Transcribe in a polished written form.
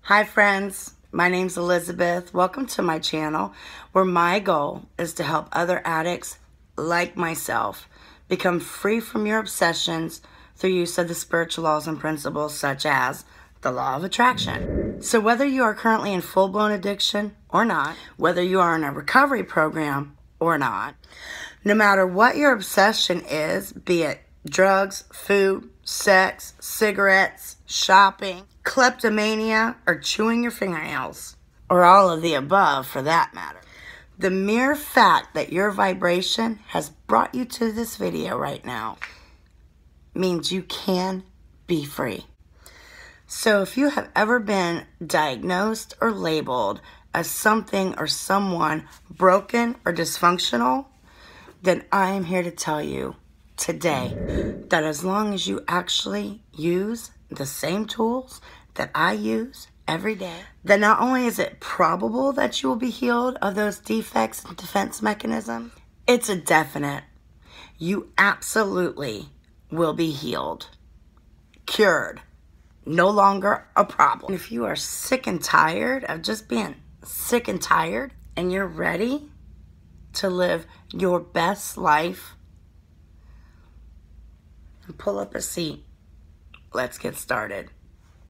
Hi friends, my name's Elizabeth. Welcome to my channel where my goal is to help other addicts like myself become free from your obsessions through use of the spiritual laws and principles such as the law of attraction. So whether you are currently in full-blown addiction or not, whether you are in a recovery program or not, no matter what your obsession is, be it drugs, food, sex, cigarettes, shopping, kleptomania, or chewing your fingernails, or all of the above for that matter. The mere fact that your vibration has brought you to this video right now means you can be free. So if you have ever been diagnosed or labeled as something or someone broken or dysfunctional, then I am here to tell you today that as long as you actually use the same tools that I use every day, then not only is it probable that you will be healed of those defects and defense mechanisms, it's a definite. You absolutely will be healed, cured, no longer a problem. If you are sick and tired of just being sick and tired and you're ready to live your best life, and pull up a seat. Let's get started.